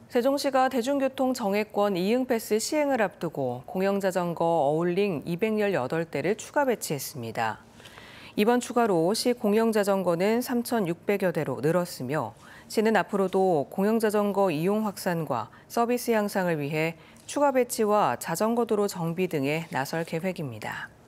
세종시가 대중교통 정액권 이응패스 시행을 앞두고 공영자전거 어울링 218대를 추가 배치했습니다. 이번 추가로 시 공영자전거는 3,600여 대로 늘었으며 시는 앞으로도 공영자전거 이용 확산과 서비스 향상을 위해 추가 배치와 자전거 도로 정비 등에 나설 계획입니다.